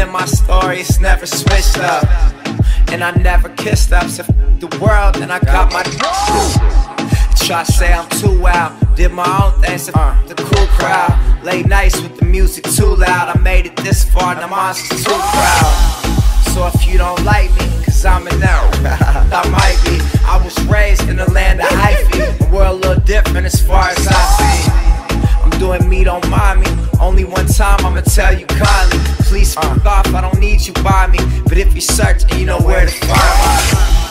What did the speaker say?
been my story, it's never switched up. And I never kissed up, so the world, and I got my try to say I'm too wild, did my own thing, so the cool crowd. Late nights with the music too loud, I made it this far, now mine's too proud. So if you don't like me, cause I'm an out, I might be. I was raised in the land of hyphy, and we're a little different as far as I see. I'm doing me, don't mind me. Only one time I'ma tell you kindly. Please fuck off, I don't need you by me. But if you search, you know where to find me.